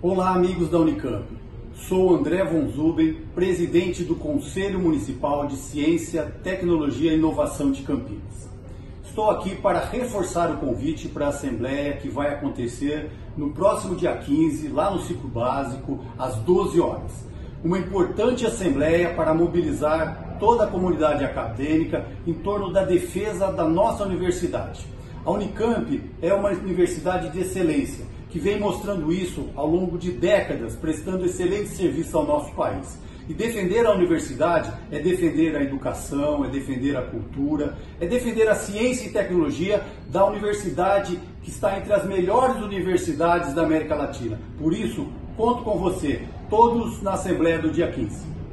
Olá, amigos da Unicamp. Sou André von Zuben, presidente do Conselho Municipal de Ciência, Tecnologia e Inovação de Campinas. Estou aqui para reforçar o convite para a Assembleia que vai acontecer no próximo dia 15, lá no ciclo básico, às 12 horas. Uma importante assembleia para mobilizar toda a comunidade acadêmica em torno da defesa da nossa universidade. A Unicamp é uma universidade de excelência, que vem mostrando isso ao longo de décadas, prestando excelente serviço ao nosso país. E defender a universidade é defender a educação, é defender a cultura, é defender a ciência e tecnologia da universidade que está entre as melhores universidades da América Latina. Por isso, conto com você, todos na Assembleia do dia 15.